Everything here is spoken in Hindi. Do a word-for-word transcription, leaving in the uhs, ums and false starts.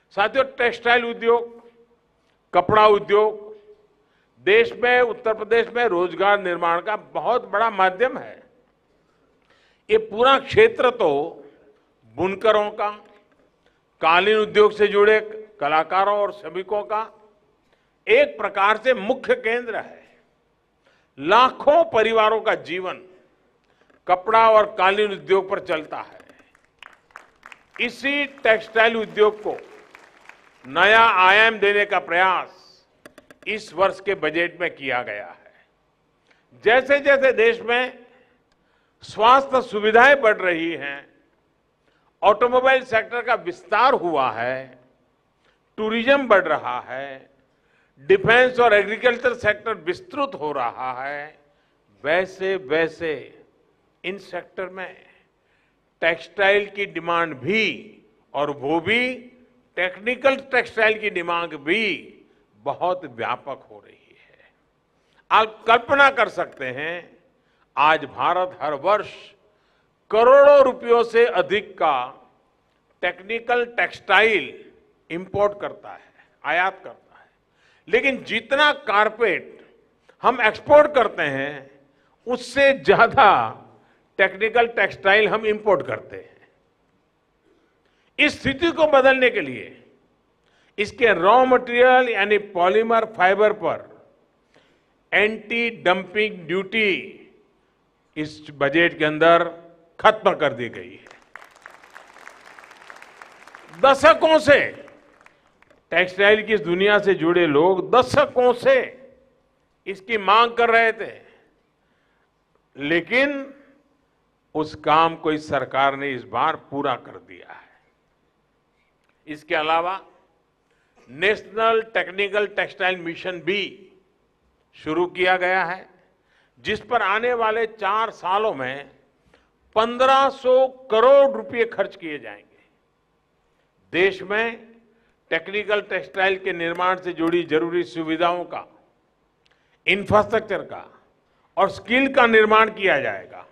साथियों, टेक्सटाइल उद्योग, कपड़ा उद्योग देश में, उत्तर प्रदेश में रोजगार निर्माण का बहुत बड़ा माध्यम है। ये पूरा क्षेत्र तो बुनकरों का, कालीन उद्योग से जुड़े कलाकारों और श्रमिकों का एक प्रकार से मुख्य केंद्र है। लाखों परिवारों का जीवन कपड़ा और कालीन उद्योग पर चलता है। इसी टेक्सटाइल उद्योग को नया आयाम देने का प्रयास इस वर्ष के बजट में किया गया है। जैसे जैसे देश में स्वास्थ्य सुविधाएं बढ़ रही हैं, ऑटोमोबाइल सेक्टर का विस्तार हुआ है, टूरिज्म बढ़ रहा है, डिफेंस और एग्रीकल्चर सेक्टर विस्तृत हो रहा है, वैसे वैसे इन सेक्टर में टेक्सटाइल की डिमांड भी, और वो भी टेक्निकल टेक्सटाइल की डिमांड भी बहुत व्यापक हो रही है। आप कल्पना कर सकते हैं, आज भारत हर वर्ष करोड़ों रुपयों से अधिक का टेक्निकल टेक्सटाइल इंपोर्ट करता है, आयात करता है, लेकिन जितना कारपेट हम एक्सपोर्ट करते हैं उससे ज्यादा टेक्निकल टेक्सटाइल हम इंपोर्ट करते हैं। इस स्थिति को बदलने के लिए इसके रॉ मटेरियल यानी पॉलीमर फाइबर पर एंटी डंपिंग ड्यूटी इस बजट के अंदर खत्म कर दी गई है। दशकों से टेक्सटाइल की इस दुनिया से जुड़े लोग दशकों से इसकी मांग कर रहे थे, लेकिन उस काम को इस सरकार ने इस बार पूरा कर दिया है। इसके अलावा नेशनल टेक्निकल टेक्सटाइल मिशन भी शुरू किया गया है, जिस पर आने वाले चार सालों में पंद्रह सौ करोड़ रुपए खर्च किए जाएंगे। देश में टेक्निकल टेक्सटाइल के निर्माण से जुड़ी जरूरी सुविधाओं का, इंफ्रास्ट्रक्चर का और स्किल का निर्माण किया जाएगा।